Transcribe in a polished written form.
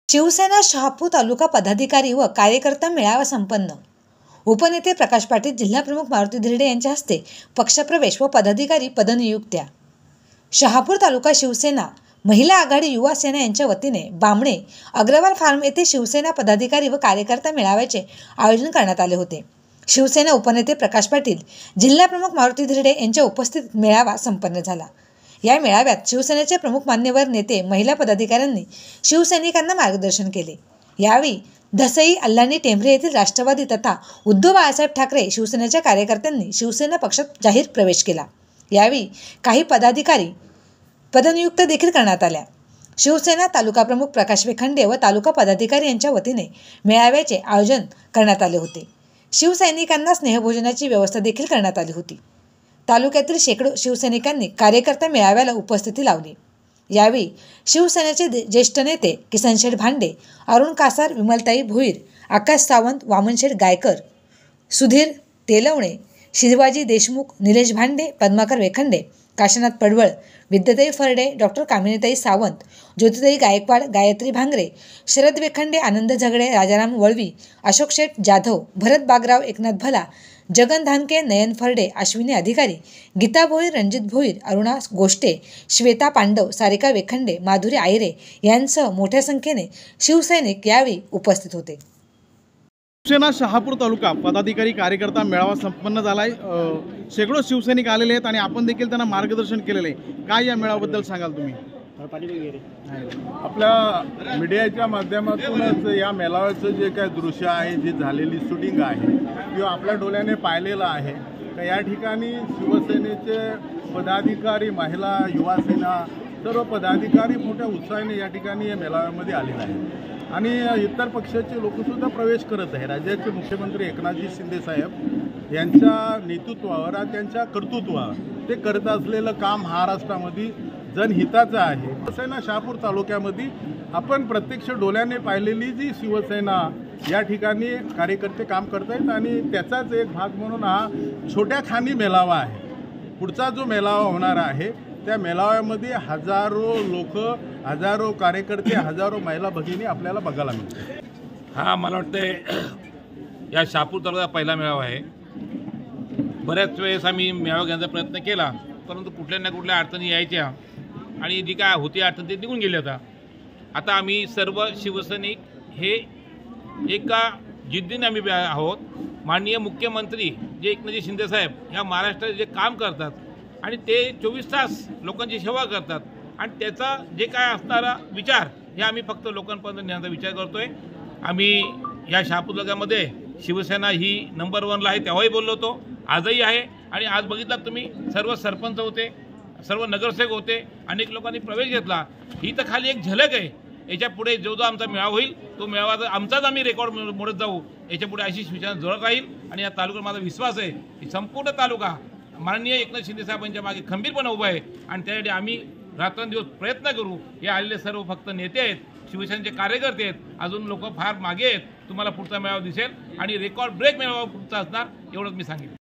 शिवसेना शहापूर तालुका पदाधिकारी व कार्यकर्ता मेळावा संपन्न। उपनेते प्रकाश पाटील, जिल्हाप्रमुख मारुती धिरडे यांच्या हस्ते पक्षप्रवेश व पदाधिकारी पदनियुक्त्या। शहापूर तालुका शिवसेना महिला आघाडी युवा सेना यांच्या वतीने बामणे अग्रवाल फार्म येथे शिवसेना पदाधिकारी व कार्यकर्ता मेळाव्याचे आयोजन करण्यात आले होते। शिवसेना उपनेते प्रकाश पाटील, जिल्हाप्रमुख मारुती धिरडे यांच्या उपस्थितीत मेळावा संपन्न झाला। या मेळाव्यात शिवसेनेचे प्रमुख मान्यवर नेते, महिला पदाधिकाऱ्यांनी शिवसैनिकांना मार्गदर्शन केले। यावेळी धसई, अल्लानी टेंभरे येथील राष्ट्रवादी तथा उद्धव बाळासाहेब ठाकरे शिवसेनेच्या कार्यकर्त्यांनी शिवसेना पक्षात जाहीर प्रवेश केला। यावेळी काही पदाधिकारी पदनियुक्त देखील करण्यात आल्या। शिवसेना तालुका प्रमुख प्रकाश वेखंडे व तालुका पदाधिकारी यांच्या वतीने मेळाव्याचे आयोजन करण्यात आले होते। शिवसैनिकांना स्नेहभोजनाची व्यवस्था देखील करण्यात आली होती। तालुक्यातील शेकडो शिवसैनिकांनी कार्यकर्ता मेळाव्याला उपस्थिती लावली। यावेळी शिवसेनेचे ज्येष्ठ नेते किसनशेठ भांडे, अरुण कासार, विमलताई भोईर, आकाश सावंत, वामनशेठ गायकर, सुधीर तेलवणे, शिवाजी देशमुख, निलेश भांडे, पद्माकर वेखंडे, काशीनाथ पडवळ, विद्याताई फरडे, डॉक्टर कामिनीताई सावंत, ज्योतिताई गायकवाड, गायत्री भांगरे, शरद वेखंडे, आनंद झगडे, राजाराम वळवी, अशोक शेठ जाधव, भरत बागराव, एकनाथ भला, जगन धानके, नयन फरडे, अश्विनी अधिकारी, गीता भोईर, रणजित भोईर, अरुणा गोष्टे, श्वेता पांडव, सारिका वेखंडे, माधुरी आयरे यांसह मोठ्या संख्येने शिवसैनिक यावेळी उपस्थित होते। शिवसेना शहापूर तालुका पदाधिकारी कार्यकर्ता मेळावा संपन्न झालाय। शेकडो शिवसैनिक आलेले आहेत आणि आपण देखील त्यांना मार्गदर्शन केलेले आहे। काय या मेळाव्याबद्दल सांगाल तुम्ही? आपल्या मीडियाच्या माध्यमातूनच या मेळाव्याचं जे काय दृश्य आहे, जी झालेली शूटिंग आहे किंवा आपल्या डोळ्याने पाहिलेलं आहे तर या ठिकाणी शिवसेनेचे पदाधिकारी, महिला, युवा सेना सर्व पदाधिकारी मोठ्या उत्साहाने या ठिकाणी या मेळाव्यामध्ये आलेले आहेत आणि इतर पक्षाचे लोकसुद्धा प्रवेश करत आहे। राज्याचे मुख्यमंत्री एकनाथजी शिंदे साहेब यांच्या नेतृत्वावर, त्यांच्या कर्तृत्वावर ते करत असलेलं काम महाराष्ट्रामध्ये जनहिताचं आहे। शिवसेना शहापूर तालुक्यामध्ये आपण प्रत्यक्ष डोळ्याने पाहिलेली जी शिवसेना या ठिकाणी कार्यकर्ते काम करत आहेत आणि त्याचाच एक भाग म्हणून हा छोट्या खानी मेळावा आहे। पुढचा जो मेळावा होणार आहे त्या मेळाव्यामध्ये हजारो लोक, हजारो कार्यकर्ते, हजारो महिला भगिनी आपल्याला बघायला मिळतात। हा मला वाटतं या शहापूर तालुक्याचा पहिला मेळावा आहे। बऱ्याच वेळेस आम्ही मेळावा घेण्याचा प्रयत्न केला, परंतु कुठल्या ना कुठल्या अडचणी यायच्या आणि जी काय होती अडचण ते निघून गेली होता। आता आम्ही सर्व शिवसैनिक हे एका जिद्दीने आम्ही आहोत। माननीय मुख्यमंत्री जे एकनाथजी शिंदे साहेब ह्या महाराष्ट्रात जे काम करतात आणि ते 24 तास लोकांची सेवा करतात आणि त्याचा जे काय असणारा विचार हे आम्ही फक्त लोकांपर्यंत नेण्याचा विचार करतोय। आम्ही या शहापूर तालुक्यामध्ये शिवसेना ही नंबर 1ला आहे, तेव्हाही बोललो होतो, आजही आहे आणि आज बघितलात तुम्ही सर्व सरपंच होते, सर्व नगरसेवक होते, अनेक लोकांनी प्रवेश घेतला। ही तर खाली एक झलक आहे। याच्या पुढे जो आमचा मेळावा होईल तो मेळावा आमचाच आम्ही रेकॉर्ड मोडत जाऊ। याच्या पुढे अशी शिवसेना जोरात राहील आणि या तालुक्यात माझा विश्वास आहे की संपूर्ण तालुका माननीय एकनाथ शिंदे साहेबांच्या मागे खंबीरपणे उभा आहे आणि त्यासाठी आम्ही रात्रंदिवस प्रयत्न करू। हे आलेले सर्व फक्त नेते आहेत, शिवसेनेचे कार्यकर्ते आहेत, अजून लोक फार मागे आहेत। तुम्हाला पुढचा मेळावा दिसेल आणि रेकॉर्ड ब्रेक मेळावा पुढचा असणार, एवढंच मी सांगितलं।